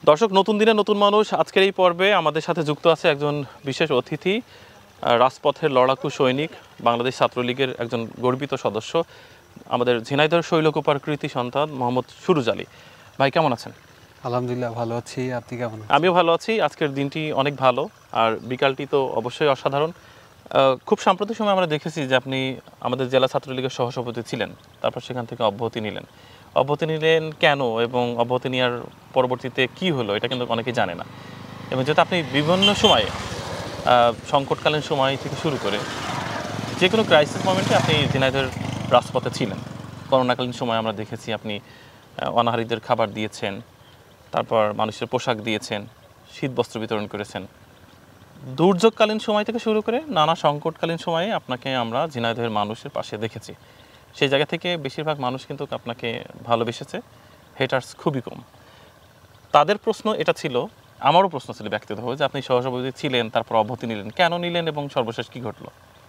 দর্শক, নতুন দিনে নতুন মানুষ আজকের এই পর্বে আমাদের সাথে যুক্ত আছে একজন বিশেষ অতিথি, রাজপথের লড়াকু সৈনিক, বাংলাদেশ ছাত্রলীগের একজন গর্বিত সদস্য, আমাদের ঝিনাইদহের শৈলকুপার কৃতি সন্তান মোহাম্মদ সুরুজ আলী। ভাই কেমন আছেন? আলহামদুলিল্লাহ ভালো আছি, আপনি কেমন আছেন? আমিও ভালো আছি। আজকের দিনটি অনেক ভালো, আর বিকালটি তো অবশ্যই অসাধারণ। খুব সাম্প্রতিক সময় আমরা দেখেছি যে আপনি আমাদের জেলা ছাত্রলীগের সহসভাপতি ছিলেন, তারপর সেখান থেকে অব্যাহতি নিলেন। অব্যাহতি নিলেন কেন এবং অব্যাহতি নেওয়ার পরবর্তীতে কি হলো এটা কিন্তু অনেকেই জানে না। এবং যেহেতু আপনি বিভিন্ন সময়ে সংকটকালীন সময় থেকে শুরু করে যে কোনো ক্রাইসিস মোমেন্টে আপনি ঝিনাইদহের রাজপথে ছিলেন। করোনাকালীন সময় আমরা দেখেছি আপনি অনাহারীদের খাবার দিয়েছেন, তারপর মানুষের পোশাক দিয়েছেন, শীত বস্ত্র বিতরণ করেছেন। দুর্যোগকালীন সময় থেকে শুরু করে নানা সংকটকালীন সময়ে আপনাকে আমরা ঝিনাইদহের মানুষের পাশে দেখেছি। সেই জায়গা থেকে বেশিরভাগ মানুষ কিন্তু আপনাকে ভালোবেসেছে, হেটার্স খুবই কম। তাদের প্রশ্ন এটা ছিল, আমারও প্রশ্ন ছিল ব্যক্তিগতভাবে, যে আপনি সহসভাপতি ছিলেন, তারপর অব্যাহতি নিলেন, কেন নিলেন এবং সর্বশেষ কী ঘটলো?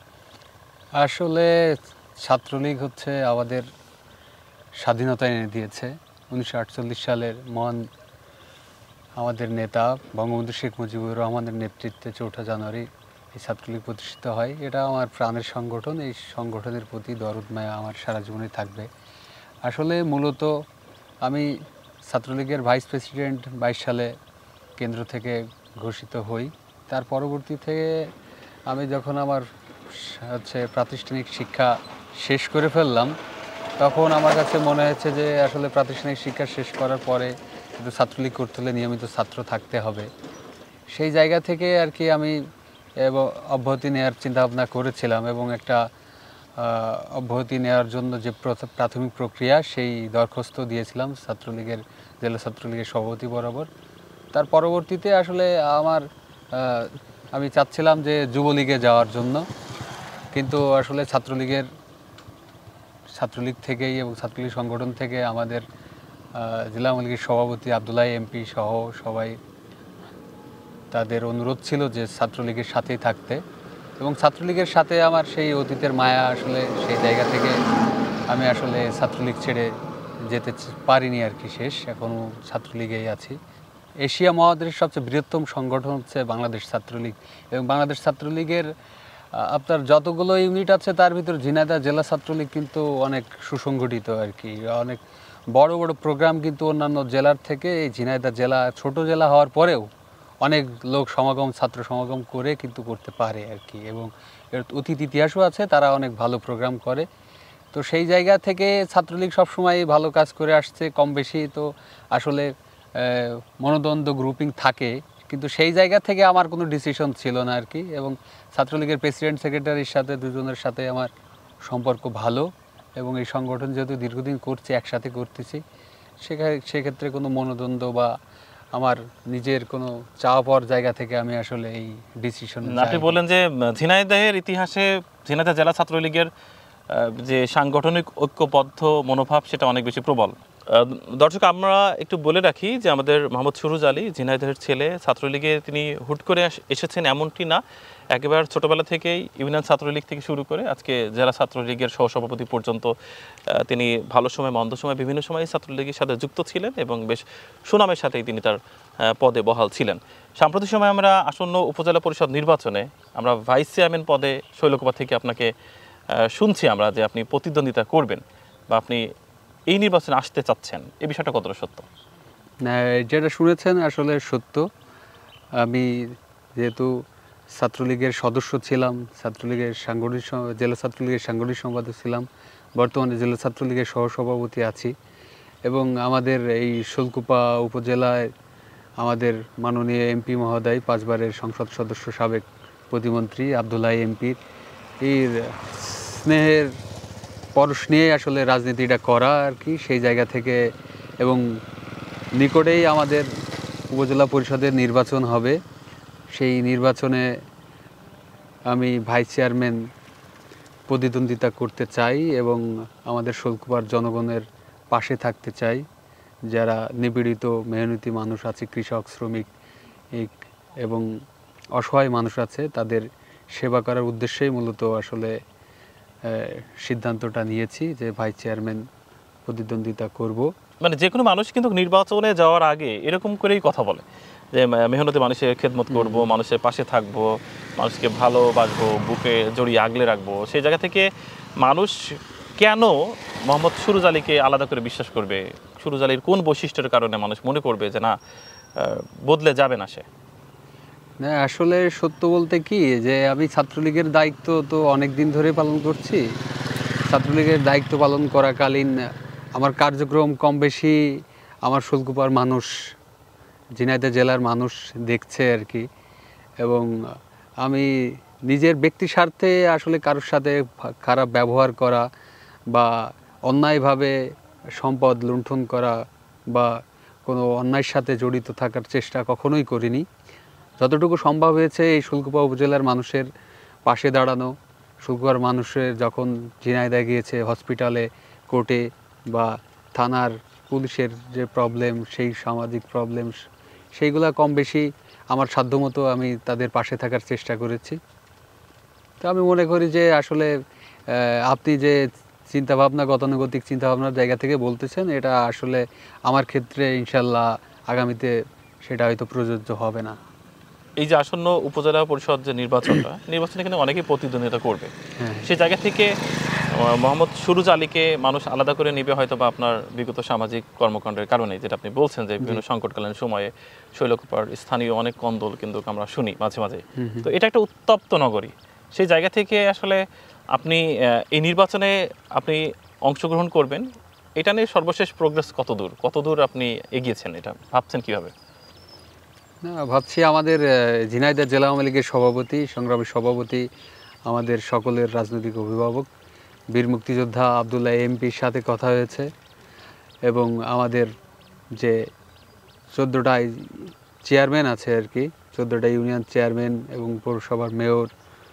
আসলে ছাত্রলীগ হচ্ছে আমাদের স্বাধীনতা এনে দিয়েছে। 1948 সালের মহান আমাদের নেতা বঙ্গবন্ধু শেখ মুজিবুর রহমানের নেতৃত্বে 4 জানুয়ারি এই ছাত্রলীগ প্রতিষ্ঠিত হয়। এটা আমার প্রাণের সংগঠন। এই সংগঠনের প্রতি দরদ মায়া আমার সারা জীবনে থাকবে। আসলে মূলত আমি ছাত্রলীগের ভাইস প্রেসিডেন্ট 22 সালে কেন্দ্র থেকে ঘোষিত হই। তার পরবর্তী থেকে আমি যখন আমার প্রাতিষ্ঠানিক শিক্ষা শেষ করে ফেললাম, তখন আমার কাছে মনে হয়েছে যে আসলে প্রাতিষ্ঠানিক শিক্ষা শেষ করার পরে কিন্তু ছাত্রলীগ করতে হলে নিয়মিত ছাত্র থাকতে হবে। সেই জায়গা থেকে আর কি আমি অব্যাহতি নেওয়ার চিন্তাভাবনা করেছিলাম, এবং একটা অব্যাহতি নেওয়ার জন্য যে প্রাথমিক প্রক্রিয়া, সেই দরখাস্ত দিয়েছিলাম ছাত্রলীগের জেলা ছাত্রলীগের সভাপতি বরাবর। তার পরবর্তীতে আসলে আমি চাচ্ছিলাম যে যুবলীগে যাওয়ার জন্য, কিন্তু আসলে ছাত্রলীগ থেকেই এবং ছাত্রলীগ সংগঠন থেকে আমাদের জেলা আওয়ামী লীগের সভাপতি আব্দুল্লাহ এমপি সহ সবাই, তাদের অনুরোধ ছিল যে ছাত্রলীগের সাথেই থাকতে, এবং ছাত্রলীগের সাথে আমার সেই অতীতের মায়া, আসলে সেই জায়গা থেকে আমি আসলে ছাত্রলীগ ছেড়ে যেতে পারিনি আর কি। এখনও ছাত্রলীগেই আছি। এশিয়া মহাদেশের সবচেয়ে বৃহত্তম সংগঠন হচ্ছে বাংলাদেশ ছাত্রলীগ, এবং বাংলাদেশ ছাত্রলীগের আপনার যতগুলো ইউনিট আছে তার ভিতর ঝিনাইদহ জেলা ছাত্রলীগ কিন্তু অনেক সুসংগঠিত আর কি। অনেক বড় বড় প্রোগ্রাম কিন্তু অন্যান্য জেলার থেকে এই ঝিনাইদহ জেলা ছোট জেলা হওয়ার পরেও অনেক লোক সমাগম, ছাত্র সমাগম করে কিন্তু করতে পারে আর কি, এবং এর অতীত ইতিহাসও আছে, তারা অনেক ভালো প্রোগ্রাম করে। তো সেই জায়গা থেকে ছাত্রলীগ সবসময় ভালো কাজ করে আসছে কম বেশি। তো আসলে মনোদ্বন্দ্ব গ্রুপিং থাকে, কিন্তু সেই জায়গা থেকে আমার কোনো ডিসিশন ছিল না আর কি। এবং ছাত্রলীগের প্রেসিডেন্ট সেক্রেটারির সাথে দুজনের সাথে আমার সম্পর্ক ভালো, এবং এই সংগঠন যেহেতু দীর্ঘদিন করছি, একসাথে করতেছি, সেক্ষেত্রে কোনো মনোদ্বন্দ্ব বা আমার নিজের কোনো চাওয়া পাওয়ার জায়গা থেকে আমি আসলে এই ডিসিশন। আপনি বললেন যে ঝিনাইদহের ইতিহাসে ঝিনাইদহ জেলা ছাত্রলীগের যে সাংগঠনিক ঐক্যবদ্ধ মনোভাব সেটা অনেক বেশি প্রবল। দর্শক, আমরা একটু বলে রাখি যে আমাদের মোহাম্মদ সুরুজ আলী ঝিনাইদহের ছেলে। ছাত্রলীগে তিনি হুট করে এসেছেন এমনটি না, একেবারে ছোটোবেলা থেকেই ইউনিয়ন ছাত্রলীগ থেকে শুরু করে আজকে জেলা ছাত্রলীগের সহসভাপতি পর্যন্ত তিনি ভালো সময় মন্দ সময় বিভিন্ন সময় ছাত্রলীগের সাথে যুক্ত ছিলেন, এবং বেশ সুনামের সাথেই তিনি তার পদে বহাল ছিলেন। সাম্প্রতিক সময় আমরা আসন্ন উপজেলা পরিষদ নির্বাচনে আমরা ভাইস চেয়ারম্যান পদে শৈলকুপা থেকে আপনাকে শুনছি আমরা যে আপনি প্রতিদ্বন্দ্বিতা করবেন বা আপনি এই নির্বাচনে আসতে চাচ্ছেন। এই বিষয়টা কতটা সত্য? না, যেটা শুনেছেন আসলে সত্য। আমি যেহেতু ছাত্রলীগের সদস্য ছিলাম, জেলা ছাত্রলীগের সাংগঠনিক সম্পাদক ছিলাম, বর্তমানে জেলা ছাত্রলীগের সহসভাপতি আছি, এবং আমাদের এই শৈলকুপা উপজেলায় আমাদের মাননীয় এমপি মহোদয়, 5 বারের সংসদ সদস্য, সাবেক প্রতিমন্ত্রী আব্দুল্লাহ এমপির এর স্নেহের পরশ নিয়ে আসলে রাজনীতিটা করা আর কি। সেই জায়গা থেকে, এবং নিকটেই আমাদের উপজেলা পরিষদের নির্বাচন হবে, সেই নির্বাচনে আমি ভাইস চেয়ারম্যান প্রতিদ্বন্দ্বিতা করতে চাই, এবং আমাদের শৈলকুপার জনগণের পাশে থাকতে চাই। যারা নিপীড়িত মেহনতি মানুষ আছে, কৃষক, শ্রমিক এবং অসহায় মানুষ আছে, তাদের সেবা করার উদ্দেশ্যেই মূলত আসলে সিদ্ধান্তটা নিয়েছি যে ভাইস চেয়ারম্যান প্রতিদ্বন্দ্বিতা করব। মানে যে কোনো মানুষ কিন্তু নির্বাচনে যাওয়ার আগে এরকম করেই কথা বলে যে মেহনতি মানুষের খেদমত করব, মানুষের পাশে থাকব, মানুষকে ভালোবাসবো, বুকে জড়িয়ে আগলে রাখবো। সেই জায়গা থেকে মানুষ কেন মোহাম্মদ সুরুজ আলীকে আলাদা করে বিশ্বাস করবে? সুরুজ আলীর কোন বৈশিষ্ট্যের কারণে মানুষ মনে করবে যে না, বদলে যাবে না সে? না, আসলে সত্য বলতে কি যে আমি ছাত্রলীগের দায়িত্ব তো অনেক দিন ধরে পালন করছি। ছাত্রলীগের দায়িত্ব পালন করাকালীন আমার কার্যক্রম কম বেশি আমার শোলকুপার মানুষ, ঝিনাইদহ জেলার মানুষ দেখছে আর কি। এবং আমি নিজের ব্যক্তি স্বার্থে আসলে কারোর সাথে খারাপ ব্যবহার করা বা অন্যায়ভাবে সম্পদ লুণ্ঠন করা বা কোনো অন্যায়ের সাথে জড়িত থাকার চেষ্টা কখনোই করিনি। যতটুকু সম্ভব হয়েছে এই শোলকুপা উপজেলার মানুষের পাশে দাঁড়ানো। শোলকুপার মানুষের যখন ঝিনাইদহ গিয়েছে হসপিটালে, কোর্টে বা থানার পুলিশের যে প্রবলেম, সেই সামাজিক প্রবলেম, সেইগুলা কম বেশি আমার সাধ্যমতো আমি তাদের পাশে থাকার চেষ্টা করেছি। তো আমি মনে করি যে আসলে আপনি যে চিন্তাভাবনা, গতানুগতিক চিন্তাভাবনার জায়গা থেকে বলতেছেন, এটা আসলে আমার ক্ষেত্রে ইনশাল্লাহ আগামীতে সেটা হয়তো প্রযোজ্য হবে না। এই যে আসন্ন উপজেলা পরিষদ যে নির্বাচনে কিন্তু অনেকেই প্রতিদ্বন্দ্বিতা করবে, সেই জায়গা থেকে মোহাম্মদ সুরুজ আলীকে মানুষ আলাদা করে নেবে হয়তো বা আপনার বিগত সামাজিক কর্মকাণ্ডের কারণে, যেটা আপনি বলছেন যে বিভিন্ন সংকটকালীন সময়ে শৈলকুপার স্থানীয় অনেক কন্দল কিন্তু আমরা শুনি মাঝে মাঝে। তো এটা একটা উত্তপ্ত নগরী, সেই জায়গা থেকে আসলে আপনি এই নির্বাচনে আপনি অংশগ্রহণ করবেন, এটা নিয়ে সর্বশেষ প্রোগ্রেস কতদূর আপনি এগিয়েছেন, এটা ভাবছেন কিভাবে? না, ভাবছি আমাদের ঝিনাইদহ জেলা আওয়ামী লীগের সভাপতি, সংগ্রামী সভাপতি, আমাদের সকলের রাজনৈতিক অভিভাবক বীর মুক্তিযোদ্ধা আব্দুল্লাহ এমপির সাথে কথা হয়েছে এবং আমাদের যে 14টা চেয়ারম্যান আছে আর কি, 14টা ইউনিয়ন চেয়ারম্যান এবং পৌরসভার মেয়র,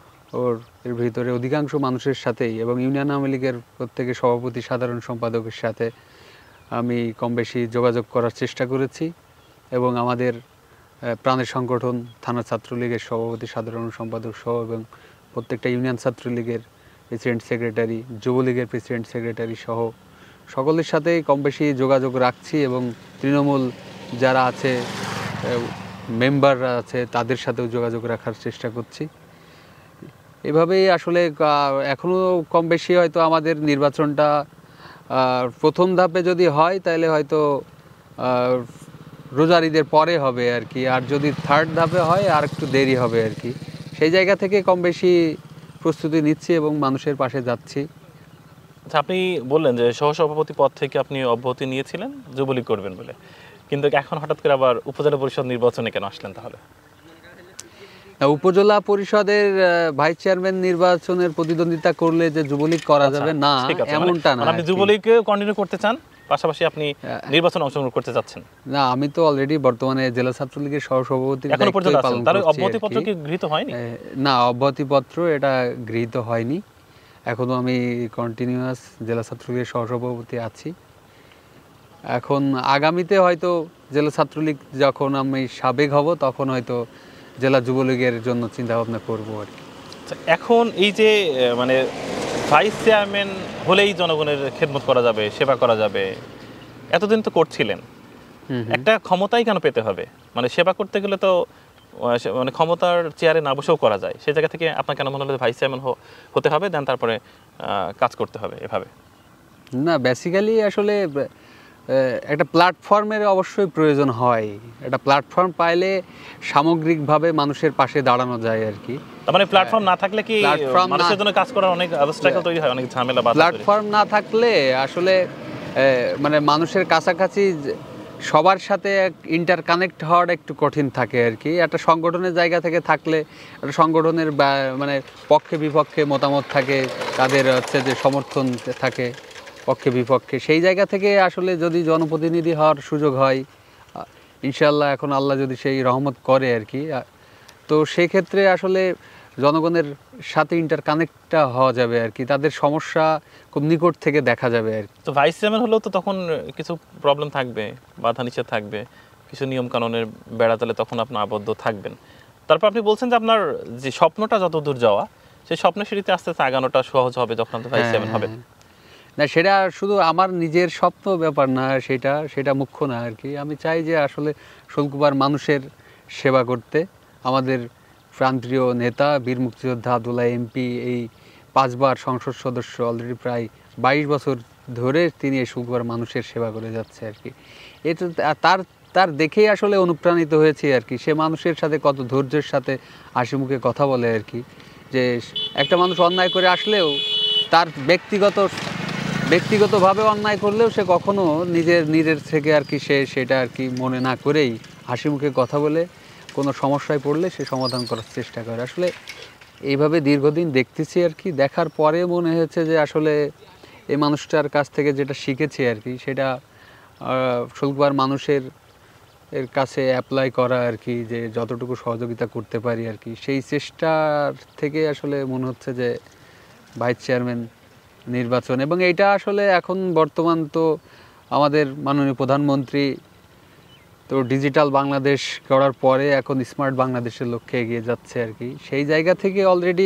এর ভিতরে অধিকাংশ মানুষের সাথেই এবং ইউনিয়ন আওয়ামী লীগের প্রত্যেকের সভাপতি, সাধারণ সম্পাদকের সাথে আমি কম বেশি যোগাযোগ করার চেষ্টা করেছি। এবং আমাদের প্রাণের সংগঠন থানা ছাত্রলীগের সভাপতি, সাধারণ সম্পাদক সহ এবং প্রত্যেকটা ইউনিয়ন ছাত্রলীগের প্রেসিডেন্ট সেক্রেটারি, যুবলীগের প্রেসিডেন্ট সেক্রেটারি সহ সকলের সাথেই কম বেশি যোগাযোগ রাখছি এবং তৃণমূল যারা আছে, মেম্বাররা আছে, তাদের সাথেও যোগাযোগ রাখার চেষ্টা করছি। এভাবেই আসলে এখনও কম বেশি হয়তো আমাদের নির্বাচনটা প্রথম ধাপে যদি হয় তাহলে হয়তো রোজার ঈদের পরে হবে আর কি, আর যদি থার্ড ধাপে হয় আর একটু দেরি হবে আর কি। সেই জায়গা থেকে কম বেশি প্রস্তুতি নিচ্ছি এবং মানুষের পাশে যাচ্ছি। আচ্ছা, আপনি বললেন যে সহসভাপতি পদ থেকে আপনি অব্যাহতি নিয়েছিলেন যুবলীগ করবেন বলে, কিন্তু এখন হঠাৎ করে আবার উপজেলা পরিষদ নির্বাচনে কেন আসলেন তাহলে? উপজেলা পরিষদের ভাইস চেয়ারম্যান নির্বাচনের প্রতিদ্বন্দ্বিতা করলে যে যুবলীগ করা যাবে না, এমনটা না। আপনি যুবলীগ কন্টিনিউ করতে চান, পাশাপাশি আপনি নির্বাচনে অংশগ্রহণ করতে যাচ্ছেন? না, আমি তো অলরেডি বর্তমানে জেলা ছাত্রলীগের সহসভাপতির দায়িত্ব পালন করছি। তাহলে অব্যাহতিপত্র কি গৃহীত হয়নি? না, অব্যাহতিপত্র এটা গৃহীত হয়নি। এখনো আমি কন্টিনিউয়াস জেলা ছাত্রলীগের সহসভাপতি আছি। এখন আগামীতে হয়তো জেলা ছাত্রলীগ যখন আমি সাবেক হব তখন হয়তো জেলা যুবলীগের জন্য চিন্তা ভাবনা করবো আর কি। এখন এই যে মানে ভাইস চেয়ারম্যান হলেই জনগণের খেদমত করা যাবে, সেবা করা যাবে, এতদিন তো করছিলেন, একটা ক্ষমতাই কেন পেতে হবে? মানে সেবা করতে গেলে তো মানে ক্ষমতার চেয়ারে না বসেও করা যায়, সেই জায়গা থেকে আপনার কেন মনে হলো ভাইস চেয়ারম্যান হতে হবে, দেন তারপরে কাজ করতে হবে এভাবে? না, বেসিক্যালি আসলে একটা প্ল্যাটফর্মের অবশ্যই প্রয়োজন হয়। একটা প্ল্যাটফর্ম পাইলে সামগ্রিকভাবে মানুষের পাশে দাঁড়ানো যায় আর কি। তার মানে প্ল্যাটফর্ম না থাকলে কি মানুষের জন্য কাজ করার অনেক অবস্ট্রাকল তৈরি হয়, অনেক ঝামেলা বাধা? প্ল্যাটফর্ম না থাকলে আসলে মানে মানুষের কাছাকাছি সবার সাথে ইন্টারকানেক্ট হওয়ার একটু কঠিন থাকে আর কি। একটা সংগঠনের জায়গা থেকে থাকলে একটা সংগঠনের মানে পক্ষে বিপক্ষে মতামত থাকে, তাদের হচ্ছে যে সমর্থন থাকে পক্ষে বিপক্ষে, সেই জায়গা থেকে আসলে যদি জনপ্রতিনিধি হওয়ার সুযোগ হয় ইনশাল্লাহ, এখন আল্লাহ যদি সেই রহমত করে আর কি, তো সেই ক্ষেত্রে আসলে জনগণের সাথে ইন্টারকানেক্টটা হওয়া যাবে আর কি, তাদের সমস্যা খুব নিকট থেকে দেখা যাবে আর কি। তো ভাইস চেয়ারম্যান হলেও তো তখন কিছু প্রবলেম থাকবে, বাধা নিষেধ থাকবে, কিছু নিয়ম কানুনের বেড়াতালে তখন আপনি আবদ্ধ থাকবেন। তারপর আপনি বলছেন যে আপনার যে স্বপ্নটা যতদূর যাওয়া, সেই স্বপ্নের সিঁড়িতে আস্তে আস্তে আগানোটা সহজ হবে যখন আপনি ভাইস চেয়ারম্যান হবেন। না, সেটা শুধু আমার নিজের স্বপ্ন ব্যাপার না, সেটা মুখ্য না আর কি। আমি চাই যে আসলে শোলকুপার মানুষের সেবা করতে। আমাদের প্রাণপ্রিয় নেতা বীর মুক্তিযোদ্ধা আব্দুল্লাহ এমপি এই 5 বার সংসদ সদস্য, অলরেডি প্রায় 22 বছর ধরে তিনি এই শোলকুপার মানুষের সেবা করে যাচ্ছে আর কি। এটা তার দেখেই আসলে অনুপ্রাণিত হয়েছি আর কি। সে মানুষের সাথে কত ধৈর্যের সাথে হাসি মুখে কথা বলে আর কি। যে একটা মানুষ অন্যায় করে আসলেও তার ব্যক্তিগতভাবে অন্যায় করলেও সে কখনো নিজের থেকে আর কি সেটা আর কি মনে না করেই হাসি মুখে কথা বলে কোনো সমস্যায় পড়লে সে সমাধান করার চেষ্টা করে। আসলে এইভাবে দীর্ঘদিন দেখতেছি আর কি। দেখার পরে মনে হয়েছে যে আসলে এই মানুষটার কাছ থেকে যেটা শিখেছি আর কি, সেটা শোলকুপার মানুষের কাছে অ্যাপ্লাই করা আর কি, যে যতটুকু সহযোগিতা করতে পারি আর কি। সেই চেষ্টার থেকে আসলে মনে হচ্ছে যে ভাইস চেয়ারম্যান নির্বাচন, এবং এইটা আসলে এখন বর্তমান তো আমাদের মাননীয় প্রধানমন্ত্রী তো ডিজিটাল বাংলাদেশ করার পরে এখন স্মার্ট বাংলাদেশের লক্ষ্যে এগিয়ে যাচ্ছে আর কি। সেই জায়গা থেকে অলরেডি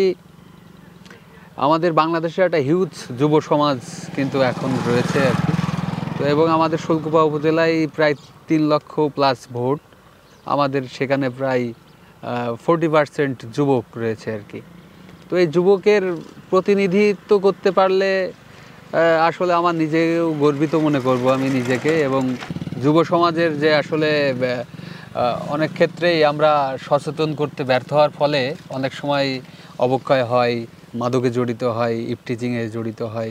আমাদের বাংলাদেশে একটা হিউজ যুব সমাজ কিন্তু এখন রয়েছে আর কি। তো এবং আমাদের শোলকুপা উপজেলায় প্রায় 3 লক্ষ প্লাস ভোট, আমাদের সেখানে প্রায় 40% যুবক রয়েছে আর কি। তো এই যুবকের প্রতিনিধিত্ব করতে পারলে আসলে আমার নিজেও গর্বিত মনে করব আমি নিজেকে। এবং যুব সমাজের যে আসলে অনেক ক্ষেত্রেই আমরা সচেতন করতে ব্যর্থ হওয়ার ফলে অনেক সময় অবক্ষয় হয়, মাদকে জড়িত হয়, ইফটিজিংয়ে জড়িত হয়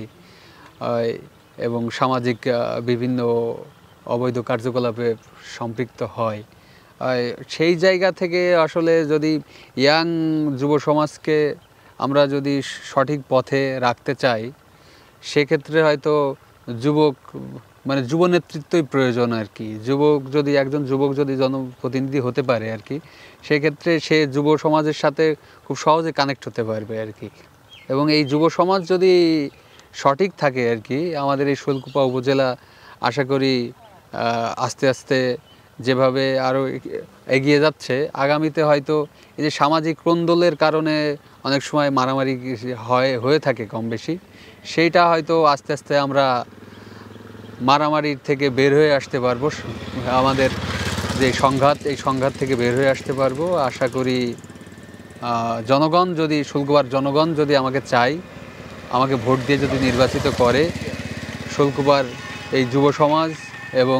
এবং সামাজিক বিভিন্ন অবৈধ কার্যকলাপে সম্পৃক্ত হয়। সেই জায়গা থেকে আসলে যদি ইয়াং যুব সমাজকে আমরা যদি সঠিক পথে রাখতে চাই, সেক্ষেত্রে হয়তো যুব নেতৃত্বই প্রয়োজন আর কি। একজন যুবক যদি জনপ্রতিনিধি হতে পারে আর কি, সেক্ষেত্রে সে যুব সমাজের সাথে খুব সহজে কানেক্ট হতে পারবে আর কি। এবং এই যুব সমাজ যদি সঠিক থাকে আর কি, আমাদের এই শোলকুপা উপজেলা আশা করি আস্তে আস্তে যেভাবে আরও এগিয়ে যাচ্ছে, আগামীতে হয়তো এই যে সামাজিক কোন্দলের কারণে অনেক সময় মারামারি হয়ে থাকে কম বেশি, সেইটা হয়তো আস্তে আস্তে আমরা মারামারির থেকে বের হয়ে আসতে পারবো। আমাদের যে এই সংঘাত থেকে বের হয়ে আসতে পারবো আশা করি। শোলকুপার জনগণ যদি আমাকে চায়, আমাকে ভোট দিয়ে যদি নির্বাচিত করে, শোলকুপার এই যুব সমাজ এবং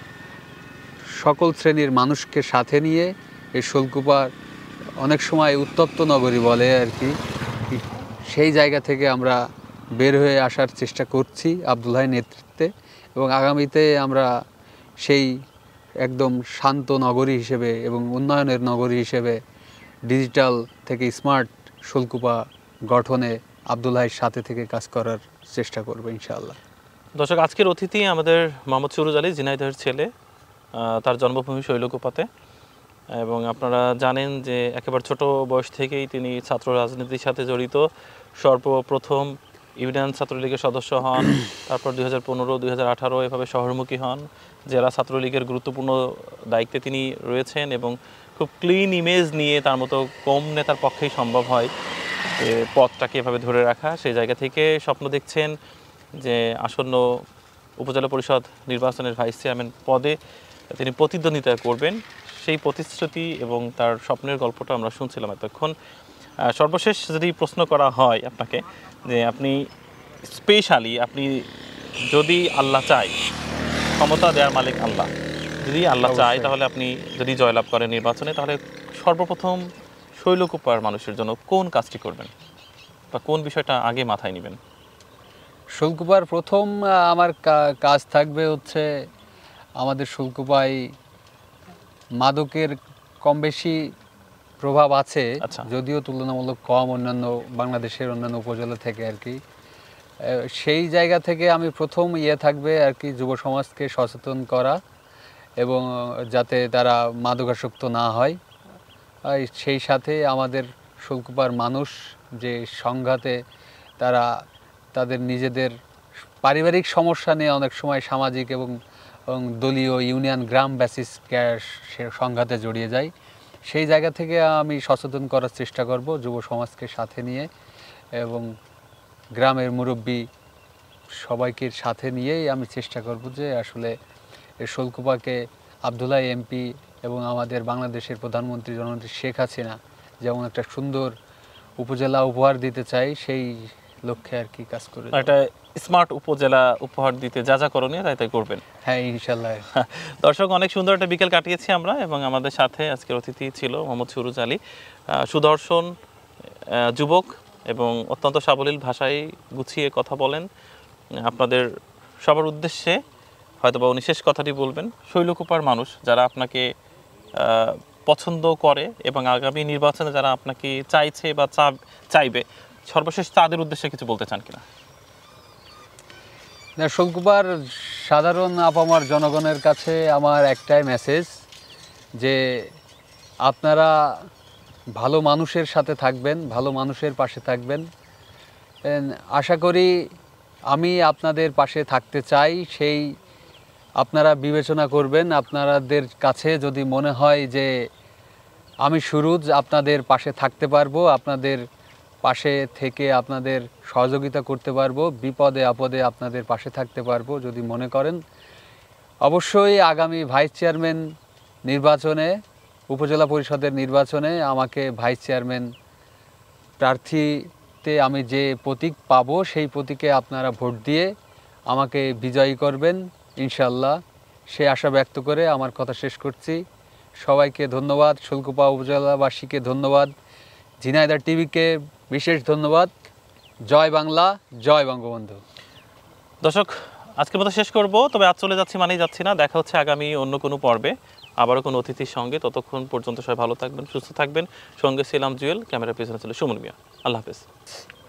সকল শ্রেণীর মানুষকে সাথে নিয়ে এই শোলকুপার অনেক সময় উত্তপ্ত নগরী বলে আর কি, সেই জায়গা থেকে আমরা বের হয়ে আসার চেষ্টা করছি আব্দুল্লাহর নেতৃত্বে। এবং আগামীতে আমরা সেই একদম শান্ত নগরী হিসেবে এবং উন্নয়নের নগরী হিসেবে ডিজিটাল থেকে স্মার্ট শোলকুপা গঠনে আব্দুল্লাহর সাথে থেকে কাজ করার চেষ্টা করবো ইনশাআল্লাহ। দর্শক, আজকের অতিথি আমাদের মোহাম্মদ সুরুজ আলী, ঝিনাইদহের ছেলে। তার জন্মভূমি শৈলকুপাতে, এবং আপনারা জানেন যে একেবারে ছোট বয়স থেকেই তিনি ছাত্র রাজনীতির সাথে জড়িত। সর্বপ্রথম ইউনিয়ন ছাত্রলীগের সদস্য হন, তারপর 2015, 2018 এভাবে শহরমুখী হন। জেলা ছাত্রলীগের গুরুত্বপূর্ণ দায়িত্বে তিনি রয়েছেন, এবং খুব ক্লিন ইমেজ নিয়ে তার মতো কম নেতার পক্ষেই সম্ভব হয় পথটাকে এভাবে ধরে রাখা। সেই জায়গা থেকে স্বপ্ন দেখছেন যে আসন্ন উপজেলা পরিষদ নির্বাচনের ভাইস চেয়ারম্যান পদে তিনি প্রতিদ্বন্দ্বিতা করবেন। সেই প্রতিশ্রুতি এবং তার স্বপ্নের গল্পটা আমরা শুনছিলাম এতক্ষণ। সর্বশেষ যদি প্রশ্ন করা হয় আপনাকে, যে আপনি স্পেশালি যদি আল্লাহ চায়, ক্ষমতা দেওয়ার মালিক আল্লাহ, যদি আল্লাহ চায় তাহলে আপনি যদি জয়লাভ করেন নির্বাচনে, তাহলে সর্বপ্রথম শৈলকুপার মানুষের জন্য কোন কাজটি করবেন বা কোন বিষয়টা আগে মাথায় নেবেন? শোলকুপার প্রথম আমার কাজ থাকবে হচ্ছে, আমাদের শোলকুপায় মাদকের কম বেশি প্রভাব আছে, যদিও তুলনামূলক কম অন্যান্য বাংলাদেশের অন্যান্য উপজেলা থেকে আর কি। সেই জায়গা থেকে আমি প্রথম থাকবে আর কি, যুব সমাজকে সচেতন করা এবং যাতে তারা মাদকাসক্ত না হয়। সেই সাথে আমাদের শোলকুপার মানুষ যে সংঘাতে তাদের নিজেদের পারিবারিক সমস্যা নিয়ে অনেক সময় সামাজিক এবং দলীয় ইউনিয়ন গ্রাম বেসিস সংঘাতে জড়িয়ে যায়, সেই জায়গা থেকে আমি সচেতন করার চেষ্টা করব যুব সমাজকে সাথে নিয়ে। এবং গ্রামের মুরব্বী সবাইকে সাথে নিয়েই আমি চেষ্টা করব যে আসলে এই শোলকুপাকে আব্দুল্লাহ এমপি এবং আমাদের বাংলাদেশের প্রধানমন্ত্রী জননেত্রী শেখ হাসিনা যেমন একটা সুন্দর উপজেলা উপহার দিতে চাই, সেই লক্ষ্যে আর কি কাজ করে একটা স্মার্ট উপজেলা উপহার দিতে যা যা করণীয় তাই করবেন। হ্যাঁ, ইনশাল্লাহ। দর্শক, অনেক সুন্দর একটা বিকেল কাটিয়েছি আমরা, এবং আমাদের সাথে আজকের অতিথি ছিল মোহাম্মদ সুরুজ আলী, সুদর্শন যুবক এবং অত্যন্ত সাবলীল ভাষায় গুছিয়ে কথা বলেন। আপনাদের সবার উদ্দেশ্যে হয়তোবা উনি শেষ কথাটি বলবেন। শৈলকুপার মানুষ যারা আপনাকে পছন্দ করে এবং আগামী নির্বাচনে যারা আপনাকে চাইছে বা চাইবে, সর্বশেষ তাদের উদ্দেশ্যে কিছু বলতে চান কিনা? না, শোলকুপার সাধারণ আপামার জনগণের কাছে আমার একটাই মেসেজ যে আপনারা ভালো মানুষের সাথে থাকবেন, ভালো মানুষের পাশে থাকবেন। আশা করি আমি আপনাদের পাশে থাকতে চাই, সেই আপনারা বিবেচনা করবেন। আপনাদের কাছে যদি মনে হয় যে আমি সুরুজ আপনাদের পাশে থাকতে পারবো, আপনাদের পাশে থেকে আপনাদের সহযোগিতা করতে পারবো, বিপদে আপদে আপনাদের পাশে থাকতে পারবো যদি মনে করেন, অবশ্যই আগামী ভাইস চেয়ারম্যান নির্বাচনে, উপজেলা পরিষদের নির্বাচনে আমাকে ভাইস চেয়ারম্যান প্রার্থীতে আমি যে প্রতীক পাবো সেই প্রতীকে আপনারা ভোট দিয়ে আমাকে বিজয়ী করবেন ইনশাল্লাহ। সে আশা ব্যক্ত করে আমার কথা শেষ করছি। সবাইকে ধন্যবাদ, শোলকুপা উপজেলাবাসীকে ধন্যবাদ, ঝিনাইদহ টিভিকে বিশেষ ধন্যবাদ। জয় বাংলা, জয় বঙ্গবন্ধু। দর্শক, আজকের মতো শেষ করব, তবে আজ চলে যাচ্ছি মানেই যাচ্ছি না। দেখা হচ্ছে আগামী অন্য কোনো পর্বে আবারও কোনো অতিথির সঙ্গে। ততক্ষণ পর্যন্ত সবাই ভালো থাকবেন, সুস্থ থাকবেন। সঙ্গে ছিলাম জুয়েল, ক্যামেরার পেছনে ছিল সুমন মিয়া। আল্লাহ হাফেজ।